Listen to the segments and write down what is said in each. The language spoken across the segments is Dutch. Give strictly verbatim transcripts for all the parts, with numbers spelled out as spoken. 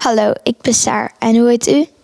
Hallo, ik ben Saar. En hoe heet u?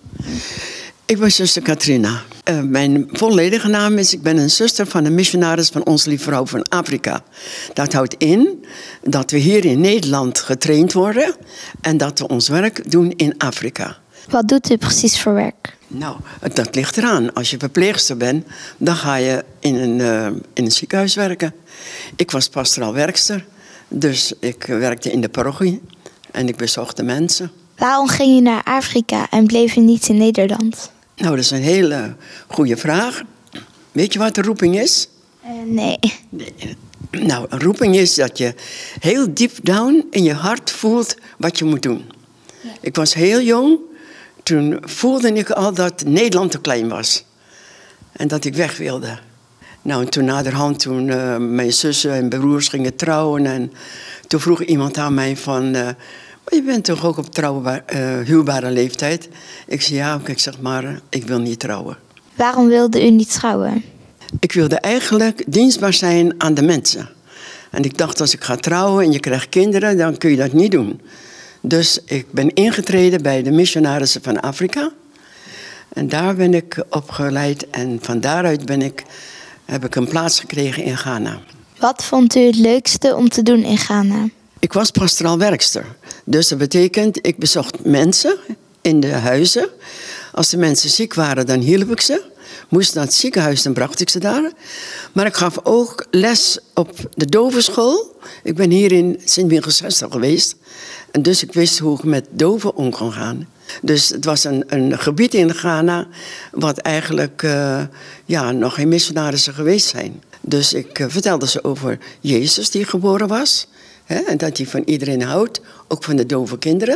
Ik ben zuster Katrina. Uh, mijn volledige naam is, ik ben een zuster van de missionaris van Onze Lieve Vrouw van Afrika. Dat houdt in dat we hier in Nederland getraind worden en dat we ons werk doen in Afrika. Wat doet u precies voor werk? Nou, dat ligt eraan. Als je verpleegster bent, dan ga je in een, uh, in een ziekenhuis werken. Ik was pastoraal werkster, dus ik werkte in de parochie en ik bezocht de mensen. Waarom ging u naar Afrika en bleef u niet in Nederland? Nou, dat is een hele goede vraag. Weet je wat een roeping is? Uh, nee. nee. Nou, een roeping is dat je heel diep down in je hart voelt wat je moet doen. Ja. Ik was heel jong. Toen voelde ik al dat Nederland te klein was. En dat ik weg wilde. Nou, en toen naderhand, toen uh, mijn zussen en broers gingen trouwen. En toen vroeg iemand aan mij van... Uh, maar je bent toch ook op trouwbaar, uh, huwbare leeftijd? Ik zei ja, ik zeg maar, ik wil niet trouwen. Waarom wilde u niet trouwen? Ik wilde eigenlijk dienstbaar zijn aan de mensen. En ik dacht, als ik ga trouwen en je krijgt kinderen, dan kun je dat niet doen. Dus ik ben ingetreden bij de missionarissen van Afrika. En daar ben ik opgeleid en van daaruit ben ik, heb ik een plaats gekregen in Ghana. Wat vond u het leukste om te doen in Ghana? Ik was pastoraal werkster. Dus dat betekent, ik bezocht mensen in de huizen. Als de mensen ziek waren, dan hielp ik ze. Moest naar het ziekenhuis, dan bracht ik ze daar. Maar ik gaf ook les op de dovenschool. Ik ben hier in Sint-Michielsgestel geweest. En dus ik wist hoe ik met doven om kon gaan. Dus het was een, een gebied in Ghana wat eigenlijk uh, ja, nog geen missionarissen geweest zijn. Dus ik uh, vertelde ze over Jezus die geboren was. Hè, en dat hij van iedereen houdt, ook van de dove kinderen.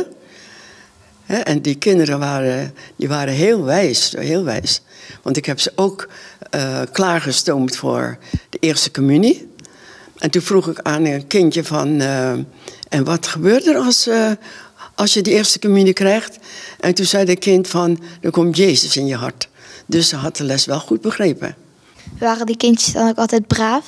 Hè, en die kinderen waren, die waren heel wijs, heel wijs. Want ik heb ze ook uh, klaargestoomd voor de eerste communie. En toen vroeg ik aan een kindje van... Uh, en wat gebeurt er als, uh, als je de eerste communie krijgt? En toen zei dat kind van, er komt Jezus in je hart. Dus ze had de les wel goed begrepen. Waren die kindjes dan ook altijd braaf?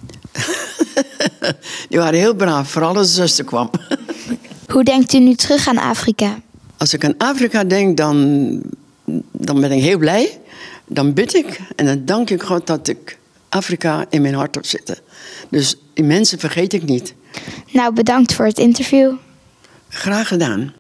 Die waren heel braaf, vooral als de zuster kwam. Hoe denkt u nu terug aan Afrika? Als ik aan Afrika denk, dan, dan ben ik heel blij. Dan bid ik en dan dank ik God dat ik Afrika in mijn hart heb zitten. Dus die mensen vergeet ik niet. Nou, bedankt voor het interview. Graag gedaan.